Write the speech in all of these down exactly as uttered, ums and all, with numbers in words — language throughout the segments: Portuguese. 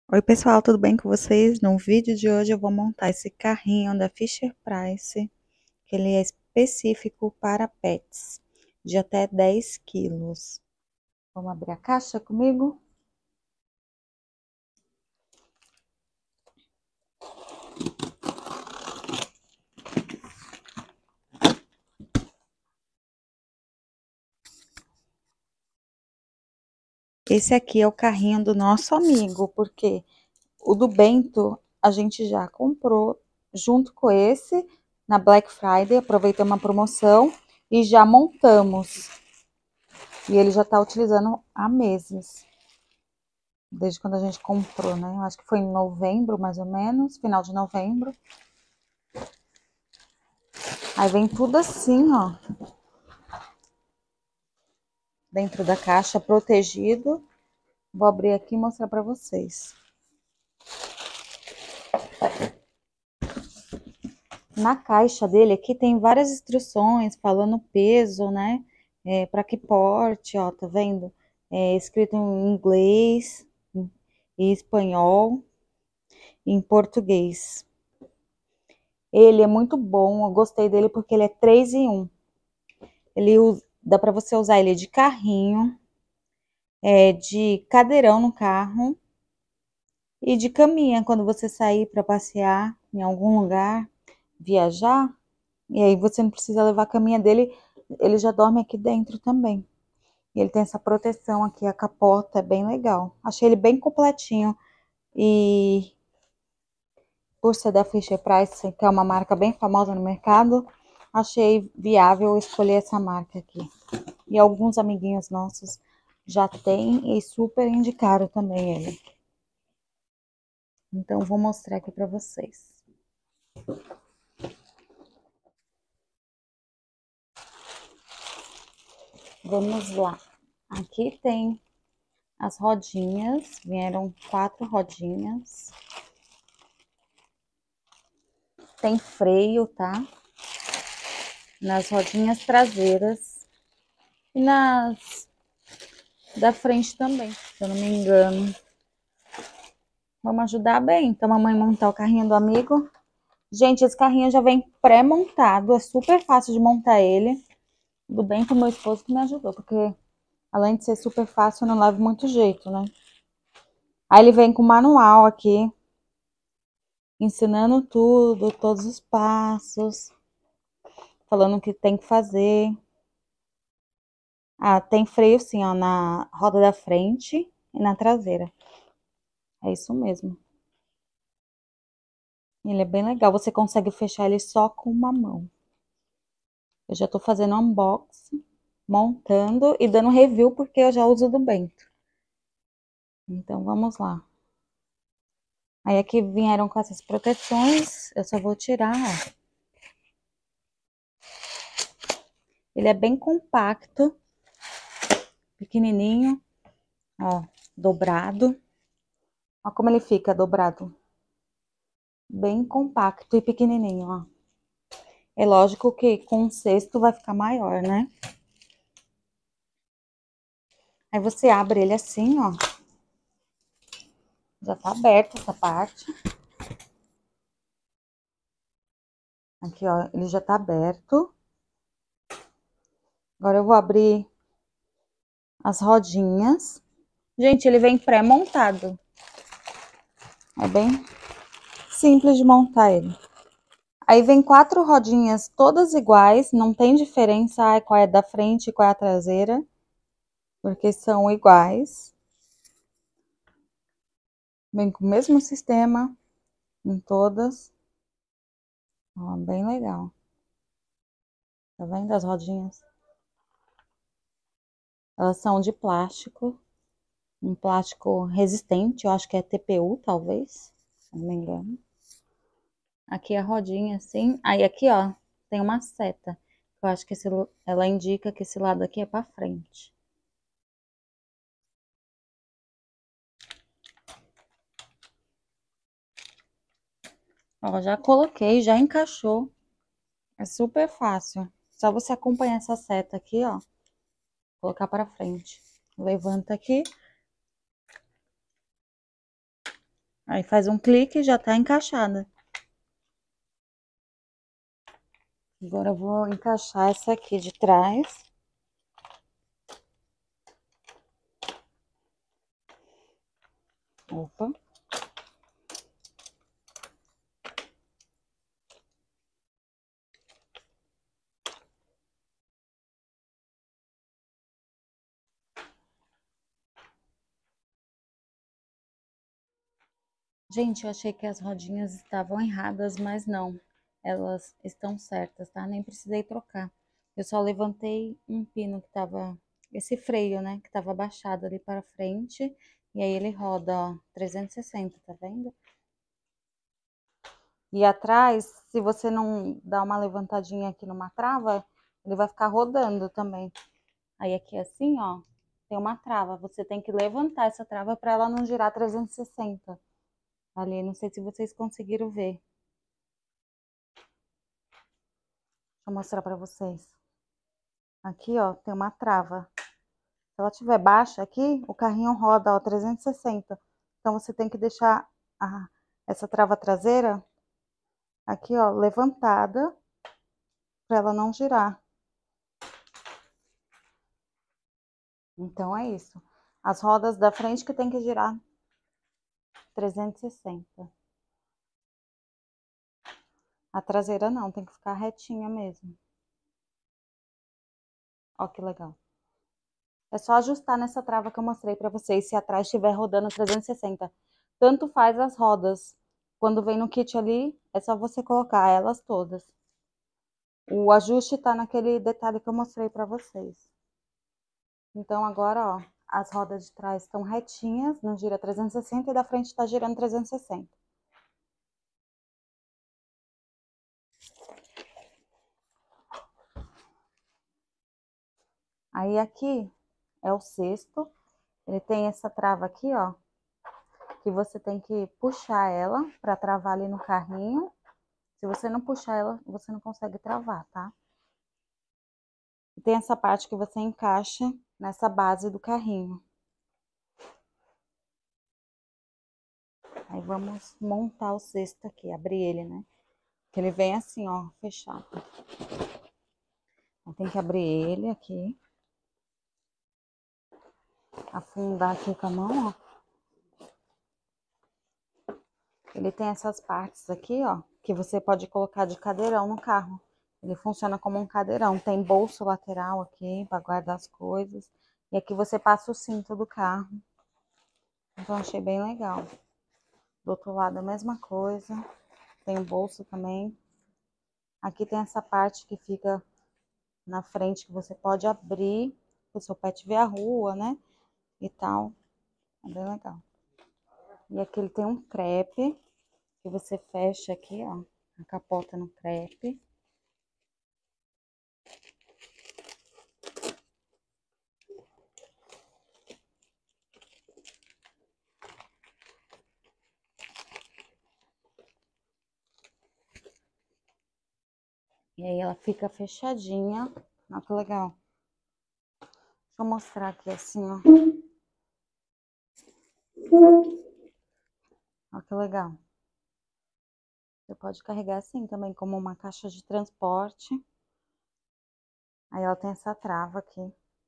Oi pessoal, tudo bem com vocês? No vídeo de hoje eu vou montar esse carrinho da Fisher-Price, que ele é específico para pets, de até dez quilos. Vamos abrir a caixa comigo? Esse aqui é o carrinho do nosso amigo, porque o do Bento a gente já comprou junto com esse na Black Friday, aproveitei uma promoção e já montamos. E ele já está utilizando há meses. Desde quando a gente comprou, né? Eu acho que foi em novembro, mais ou menos, final de novembro. Aí vem tudo assim, ó. Dentro da caixa, protegido. Vou abrir aqui e mostrar pra vocês. Na caixa dele aqui tem várias instruções falando peso, né? É, para que porte, ó, tá vendo? É escrito em inglês, em espanhol e em português. Ele é muito bom, eu gostei dele porque ele é três em um. Ele usa, dá para você usar ele de carrinho, é, de cadeirão no carro e de caminha quando você sair para passear em algum lugar, viajar. E aí você não precisa levar a caminha dele, ele já dorme aqui dentro também. E ele tem essa proteção aqui, a capota, é bem legal. Achei ele bem completinho. E por ser da Fisher-Price, que é uma marca bem famosa no mercado, achei viável escolher essa marca aqui. E alguns amiguinhos nossos já têm e super indicaram também ele. Então, vou mostrar aqui para vocês. Vamos lá. Aqui tem as rodinhas, vieram quatro rodinhas. Tem freio, tá? Nas rodinhas traseiras e nas da frente também, se eu não me engano. Vamos ajudar bem, então, a mamãe montar o carrinho do amigo. Gente, esse carrinho já vem pré-montado, é super fácil de montar ele. Do bem que o meu esposo que me ajudou, porque além de ser super fácil, eu não levo muito jeito, né? Aí ele vem com manual aqui, ensinando tudo, todos os passos, falando o que tem que fazer. Ah, tem freio sim, ó, na roda da frente e na traseira. É isso mesmo. Ele é bem legal, você consegue fechar ele só com uma mão. Eu já tô fazendo unboxing, montando e dando review porque eu já uso do Bento. Então vamos lá. Aí aqui vieram com essas proteções, eu só vou tirar, ó. Ele é bem compacto, pequenininho, ó, dobrado. Ó como ele fica dobrado. Bem compacto e pequenininho, ó. É lógico que com um cesto vai ficar maior, né? Aí você abre ele assim, ó. Já tá aberta essa parte. Aqui, ó, ele já tá aberto. Agora eu vou abrir as rodinhas. Gente, ele vem pré-montado. É bem simples de montar ele. Aí vem quatro rodinhas todas iguais, não tem diferença ah, qual é da frente e qual é a traseira, porque são iguais. Vem com o mesmo sistema em todas. Ó, bem legal. Tá vendo as rodinhas? Elas são de plástico, um plástico resistente, eu acho que é T P U, talvez, se não me engano. Aqui a rodinha, assim. Aí aqui, ó, tem uma seta. Eu acho que esse, ela indica que esse lado aqui é pra frente. Ó, já coloquei, já encaixou. É super fácil. Só você acompanhar essa seta aqui, ó. Colocar pra frente. Levanta aqui. Aí faz um clique e já tá encaixada. Agora eu vou encaixar essa aqui de trás. Opa. Gente, eu achei que as rodinhas estavam erradas, mas não. Elas estão certas, tá? Nem precisei trocar. Eu só levantei um pino que tava... Esse freio, né? Que tava abaixado ali para frente. E aí ele roda, ó, trezentos e sessenta, tá vendo? E atrás, se você não dar uma levantadinha aqui numa trava, ele vai ficar rodando também. Aí aqui assim, ó, tem uma trava. Você tem que levantar essa trava para ela não girar trezentos e sessenta. Ali, não sei se vocês conseguiram ver. Deixa eu mostrar para vocês. Aqui, ó, tem uma trava. Se ela tiver baixa aqui, o carrinho roda, ó, trezentos e sessenta. Então, você tem que deixar a, essa trava traseira aqui, ó, levantada para ela não girar. Então, é isso. As rodas da frente que tem que girar trezentos e sessenta. A traseira não, tem que ficar retinha mesmo. Ó que legal. É só ajustar nessa trava que eu mostrei pra vocês, se atrás estiver rodando trezentos e sessenta. Tanto faz as rodas. Quando vem no kit ali, é só você colocar elas todas. O ajuste tá naquele detalhe que eu mostrei pra vocês. Então agora, ó, as rodas de trás estão retinhas, não gira trezentos e sessenta, e da frente tá girando trezentos e sessenta. Aí aqui é o cesto. Ele tem essa trava aqui, ó, que você tem que puxar ela para travar ali no carrinho. Se você não puxar ela, você não consegue travar, tá? E tem essa parte que você encaixa nessa base do carrinho. Aí vamos montar o cesto aqui, abrir ele, né? Que ele vem assim, ó, fechado. Aí tem que abrir ele aqui. Afundar aqui com a mão, ó. Ele tem essas partes aqui, ó, que você pode colocar de cadeirão no carro. Ele funciona como um cadeirão. Tem bolso lateral aqui para guardar as coisas. E aqui você passa o cinto do carro. Então achei bem legal. Do outro lado a mesma coisa. Tem o bolso também. Aqui tem essa parte que fica na frente que você pode abrir. Se o seu pet ver a rua, né? E tal. É bem legal. E aqui ele tem um crepe. Que você fecha aqui, ó. A capota no crepe. E aí ela fica fechadinha. Olha que legal. Deixa eu mostrar aqui assim, ó. Olha que legal. Você pode carregar assim também, como uma caixa de transporte. Aí ela tem essa trava aqui.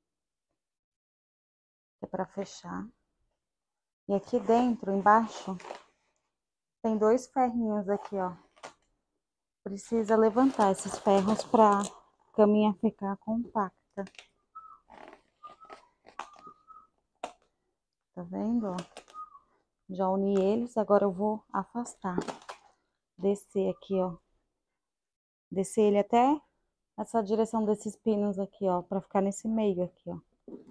Que é pra fechar. E aqui dentro, embaixo, tem dois ferrinhos aqui, ó. Precisa levantar esses ferros pra caminha ficar compacta. Tá vendo, ó? Já uni eles, agora eu vou afastar. Descer aqui, ó. Descer ele até essa direção desses pinos aqui, ó. Pra ficar nesse meio aqui, ó.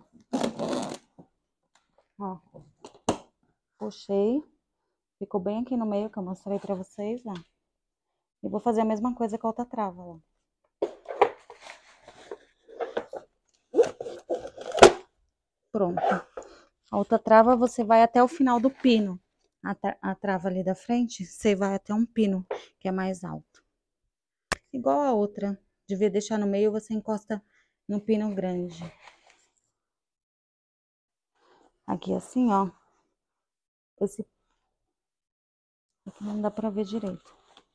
Ó. Puxei. Ficou bem aqui no meio que eu mostrei pra vocês, ó. E vou fazer a mesma coisa com a outra trava, ó. Pronto. A outra trava você vai até o final do pino. A, tra a trava ali da frente, você vai até um pino que é mais alto. Igual a outra. Devia deixar no meio, você encosta no pino grande. Aqui assim, ó. Esse Aqui não dá pra ver direito.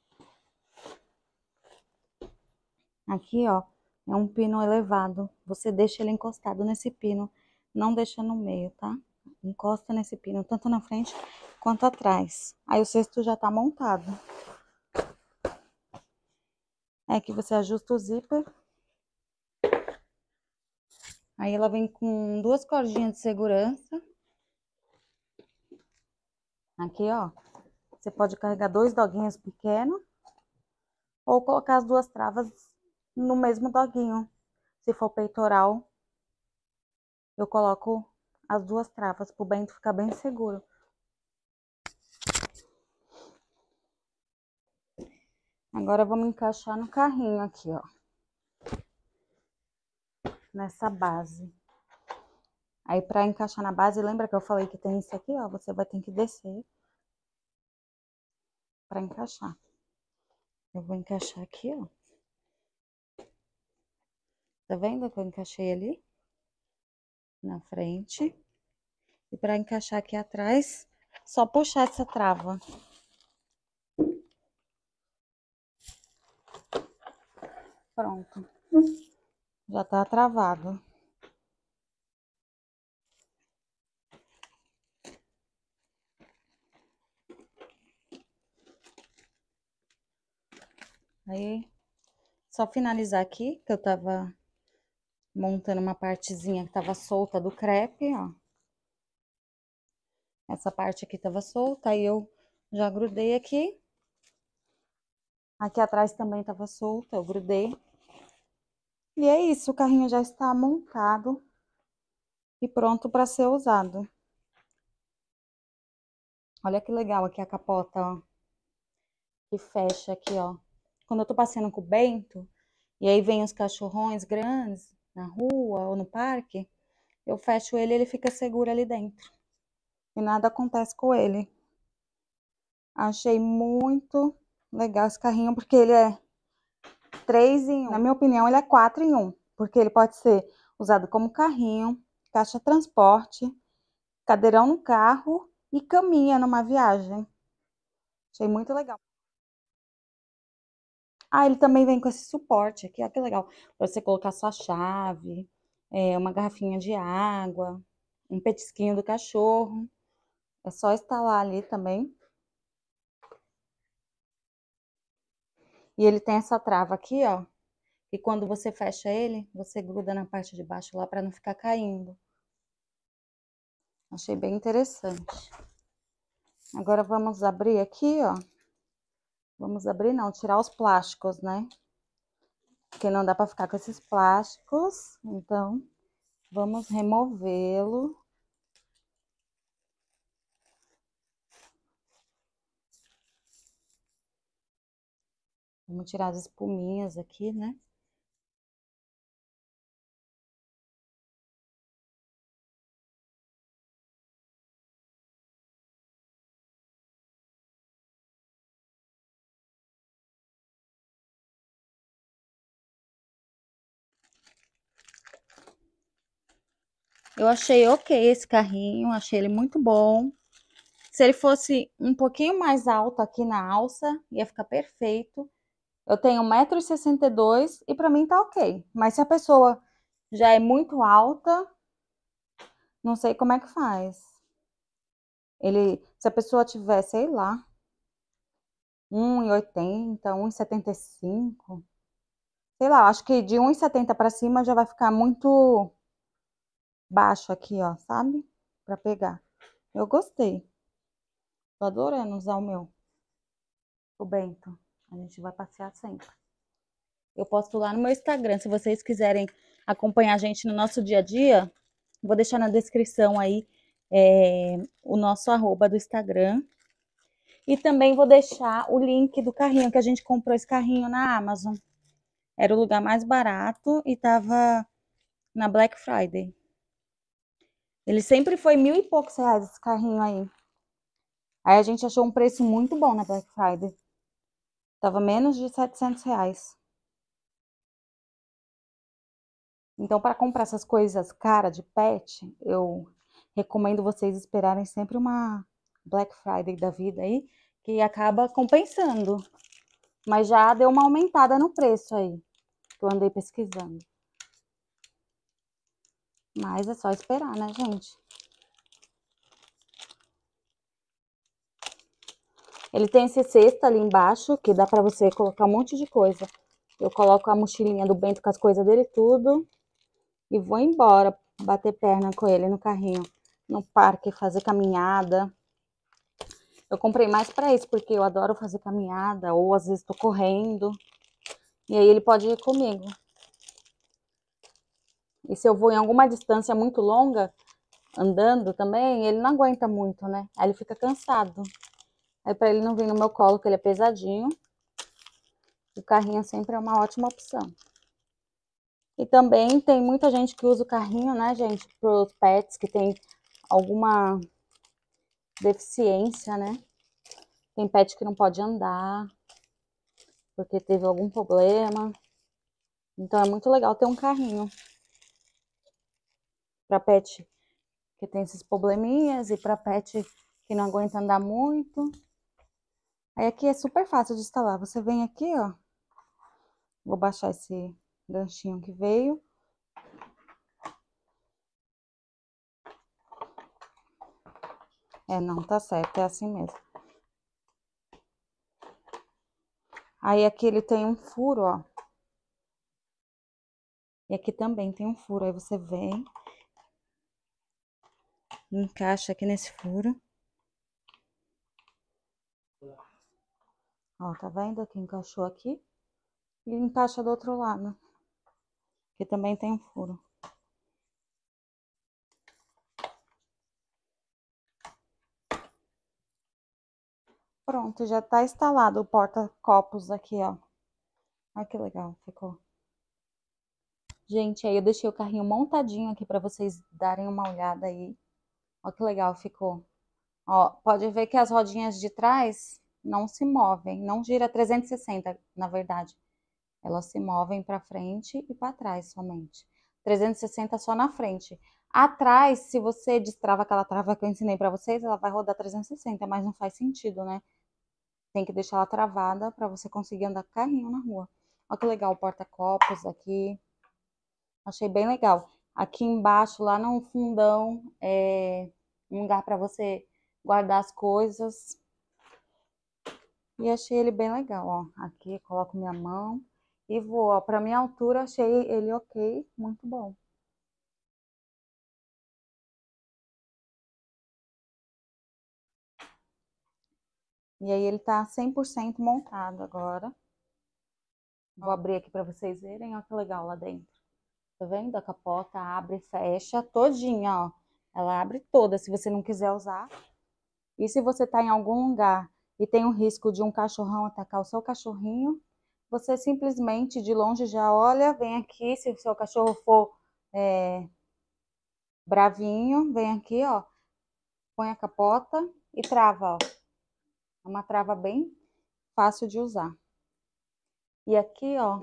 Aqui, ó, é um pino elevado. Você deixa ele encostado nesse pino, não deixa no meio, tá? Encosta nesse pino, tanto na frente quanto atrás. Aí o cesto já tá montado. É que você ajusta o zíper. Aí ela vem com duas cordinhas de segurança. Aqui, ó, você pode carregar dois doguinhos pequenos ou colocar as duas travas no mesmo doguinho. Se for peitoral, eu coloco as duas travas pro Bento ficar bem seguro. Agora vamos encaixar no carrinho aqui, ó. Nessa base. Aí pra encaixar na base, lembra que eu falei que tem isso aqui, ó? Você vai ter que descer pra encaixar. Eu vou encaixar aqui, ó. Tá vendo que eu encaixei ali? Na frente. E pra encaixar aqui atrás, só puxar essa trava. Pronto. Já tá travado. Aí, só finalizar aqui, que eu tava montando uma partezinha que tava solta do crepe, ó. Essa parte aqui tava solta, aí eu já grudei aqui. Aqui atrás também tava solta, eu grudei. E é isso, o carrinho já está montado e pronto para ser usado. Olha que legal aqui a capota, ó. Que fecha aqui, ó. Quando eu tô passeando com o Bento, e aí vem os cachorrões grandes na rua ou no parque, eu fecho ele e ele fica seguro ali dentro. E nada acontece com ele. Achei muito legal esse carrinho, porque ele é três em um. Na minha opinião, ele é quatro em um. Porque ele pode ser usado como carrinho, caixa transporte, cadeirão no carro e caminha numa viagem. Achei muito legal. Ah, ele também vem com esse suporte aqui, ó, que legal. Pra você colocar sua chave, é, uma garrafinha de água, um petisquinho do cachorro. É só instalar ali também. E ele tem essa trava aqui, ó. E quando você fecha ele, você gruda na parte de baixo lá para não ficar caindo. Achei bem interessante. Agora vamos abrir aqui, ó. Vamos abrir não, tirar os plásticos, né? Porque não dá para ficar com esses plásticos. Então, vamos removê-lo. Vamos tirar as espuminhas aqui, né? Eu achei ok esse carrinho, achei ele muito bom. Se ele fosse um pouquinho mais alto aqui na alça, ia ficar perfeito. Eu tenho um metro e sessenta e dois e pra mim tá ok. Mas se a pessoa já é muito alta, não sei como é que faz. Ele, se a pessoa tiver, sei lá, um e oitenta, um e setenta e cinco, sei lá, acho que de um e setenta pra cima já vai ficar muito baixo aqui, ó, sabe? Pra pegar. Eu gostei. Tô adorando usar o meu. O Bento. A gente vai passear sempre. Eu posto lá no meu Instagram, se vocês quiserem acompanhar a gente no nosso dia a dia, vou deixar na descrição aí é, o nosso arroba do Instagram. E também vou deixar o link do carrinho, que a gente comprou esse carrinho na Amazon. Era o lugar mais barato e tava na Black Friday. Ele sempre foi mil e poucos reais esse carrinho aí. Aí a gente achou um preço muito bom na Black Friday. Tava menos de setecentos reais. Então, para comprar essas coisas caras de pet, eu recomendo vocês esperarem sempre uma Black Friday da vida aí, que acaba compensando. Mas já deu uma aumentada no preço aí, que eu andei pesquisando. Mas é só esperar, né, gente? Ele tem esse cesto ali embaixo, que dá pra você colocar um monte de coisa. Eu coloco a mochilinha do Bento com as coisas dele tudo e vou embora bater perna com ele no carrinho, no parque, fazer caminhada. Eu comprei mais pra isso, porque eu adoro fazer caminhada, ou às vezes tô correndo. E aí ele pode ir comigo. E se eu vou em alguma distância muito longa, andando também, ele não aguenta muito, né? Aí ele fica cansado. Aí pra ele não vir no meu colo, que ele é pesadinho, o carrinho sempre é uma ótima opção. E também tem muita gente que usa o carrinho, né, gente, para os pets que tem alguma deficiência, né? Tem pet que não pode andar, porque teve algum problema. Então é muito legal ter um carrinho para pet que tem esses probleminhas e para pet que não aguenta andar muito. Aí aqui é super fácil de instalar. Você vem aqui, ó. Vou baixar esse ganchinho que veio. É, não, tá certo, é assim mesmo. Aí aqui ele tem um furo, ó. E aqui também tem um furo. Aí você vem, encaixa aqui nesse furo. Ó, tá vendo? Aqui encaixou aqui. E encaixa do outro lado. Que também tem um furo. Pronto, já tá instalado o porta-copos aqui, ó. Olha que legal ficou. Gente, aí eu deixei o carrinho montadinho aqui pra vocês darem uma olhada aí. Olha que legal ficou. Ó, pode ver que as rodinhas de trás não se movem, não gira trezentos e sessenta, na verdade. Elas se movem para frente e para trás somente. trezentos e sessenta só na frente. Atrás, se você destrava aquela trava que eu ensinei para vocês, ela vai rodar trezentos e sessenta, mas não faz sentido, né? Tem que deixar ela travada para você conseguir andar com carrinho na rua. Olha que legal o porta-copos aqui. Achei bem legal. Aqui embaixo, lá no fundão, é um lugar para você guardar as coisas. E achei ele bem legal, ó. Aqui coloco minha mão e vou, ó. Pra minha altura, achei ele ok, muito bom. E aí ele tá cem por cento montado agora. Vou abrir aqui pra vocês verem, ó que legal lá dentro. Tá vendo? A capota abre e fecha todinha, ó. Ela abre toda, se você não quiser usar. E se você tá em algum lugar e tem o risco de um cachorrão atacar o seu cachorrinho, você simplesmente de longe já olha, vem aqui, se o seu cachorro for é, bravinho, vem aqui, ó, põe a capota e trava, ó. É uma trava bem fácil de usar. E aqui, ó,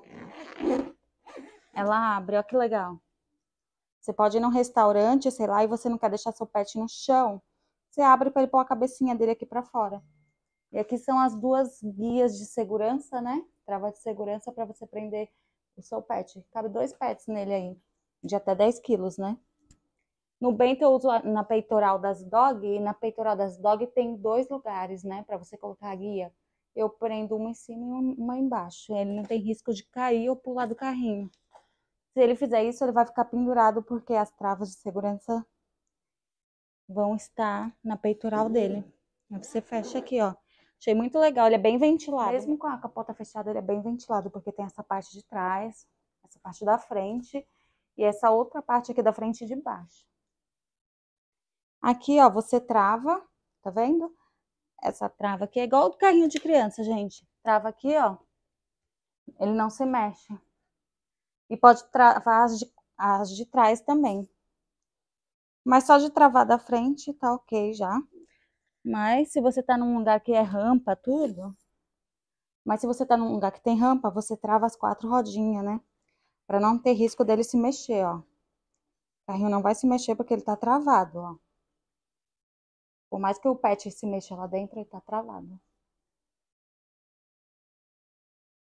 ela abre, ó que legal. Você pode ir num restaurante, sei lá, e você não quer deixar seu pet no chão, você abre para ele pôr a cabecinha dele aqui para fora. E aqui são as duas guias de segurança, né? Trava de segurança para você prender o seu pet. Cabe dois pets nele aí, de até dez quilos, né? No Bento eu uso na peitoral das dog, e na peitoral das dog tem dois lugares, né, para você colocar a guia. Eu prendo uma em cima e uma embaixo. Ele não tem risco de cair ou pular do carrinho. Se ele fizer isso, ele vai ficar pendurado porque as travas de segurança vão estar na peitoral dele. Aí você fecha aqui, ó. Achei muito legal, ele é bem ventilado. Mesmo com a capota fechada, ele é bem ventilado, porque tem essa parte de trás, essa parte da frente e essa outra parte aqui da frente e de baixo. Aqui, ó, você trava, tá vendo? Essa trava aqui é igual o carrinho de criança, gente. Trava aqui, ó. Ele não se mexe. E pode travar as de, as de trás também. Mas só de travar da frente tá ok já. Mas se você tá num lugar que é rampa, tudo. Mas se você tá num lugar que tem rampa, você trava as quatro rodinhas, né? Pra não ter risco dele se mexer, ó. O carrinho não vai se mexer porque ele tá travado, ó. Por mais que o pet se mexa lá dentro, ele tá travado.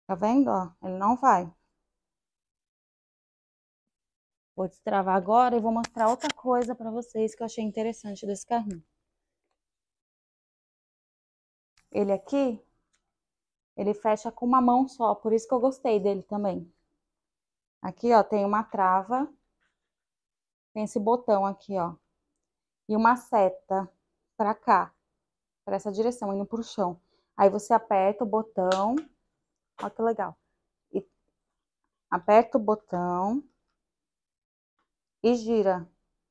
Tá vendo, ó? Ele não vai. Vou destravar agora e vou mostrar outra coisa pra vocês que eu achei interessante desse carrinho. Ele aqui, ele fecha com uma mão só, por isso que eu gostei dele também. Aqui, ó, tem uma trava, tem esse botão aqui, ó, e uma seta pra cá, pra essa direção, indo pro chão. Aí você aperta o botão, ó que legal. E aperta o botão e gira.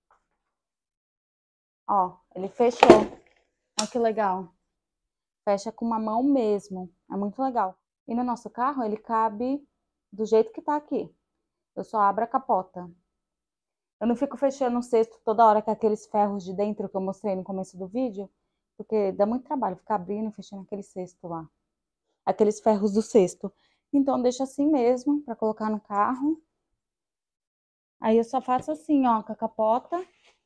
Ó, ele fechou. Ó que legal. Fecha com uma mão mesmo. É muito legal. E no nosso carro, ele cabe do jeito que tá aqui. Eu só abro a capota. Eu não fico fechando o cesto toda hora com aqueles ferros de dentro que eu mostrei no começo do vídeo, porque dá muito trabalho ficar abrindo e fechando aquele cesto lá. Aqueles ferros do cesto. Então, deixa assim mesmo, pra colocar no carro. Aí eu só faço assim, ó, com a capota.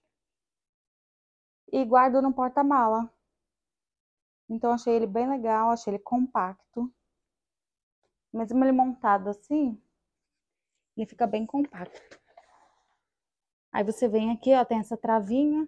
E guardo no porta-mala. Então, achei ele bem legal, achei ele compacto. Mesmo ele montado assim, ele fica bem compacto. Aí você vem aqui, ó, tem essa travinha.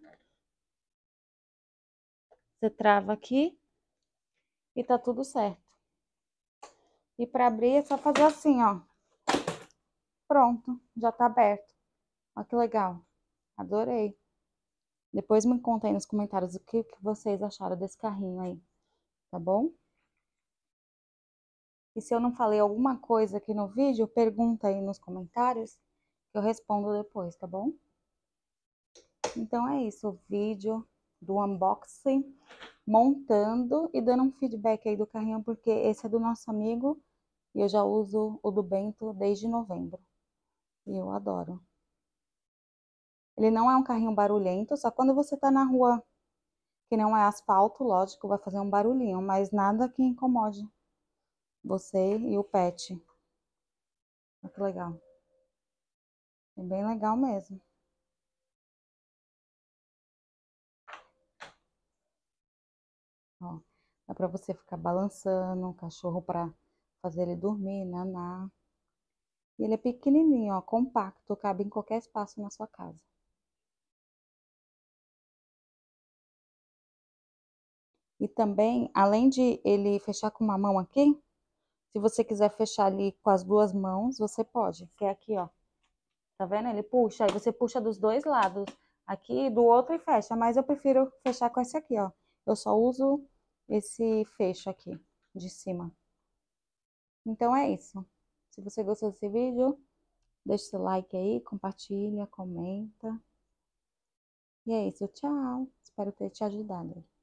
Você trava aqui e tá tudo certo. E pra abrir é só fazer assim, ó. Pronto, já tá aberto. Ó que legal. Adorei. Depois me conta aí nos comentários o que, que vocês acharam desse carrinho aí, tá bom? E se eu não falei alguma coisa aqui no vídeo, pergunta aí nos comentários que eu respondo depois, tá bom? Então é isso, o vídeo do unboxing, montando e dando um feedback aí do carrinho, porque esse é do nosso amigo e eu já uso o do Bento desde novembro. E eu adoro. Ele não é um carrinho barulhento, só quando você tá na rua que não é asfalto, lógico, vai fazer um barulhinho, mas nada que incomode você e o pet. Olha que legal. É bem legal mesmo. Ó, dá pra você ficar balançando o cachorro pra fazer ele dormir, nanar. E ele é pequenininho, ó, compacto, cabe em qualquer espaço na sua casa. E também, além de ele fechar com uma mão aqui, se você quiser fechar ali com as duas mãos, você pode. Que é aqui, ó. Tá vendo? Ele puxa, aí você puxa dos dois lados. Aqui do outro e fecha, mas eu prefiro fechar com esse aqui, ó. Eu só uso esse fecho aqui, de cima. Então é isso. Se você gostou desse vídeo, deixa seu like aí, compartilha, comenta. E é isso, tchau. Espero ter te ajudado.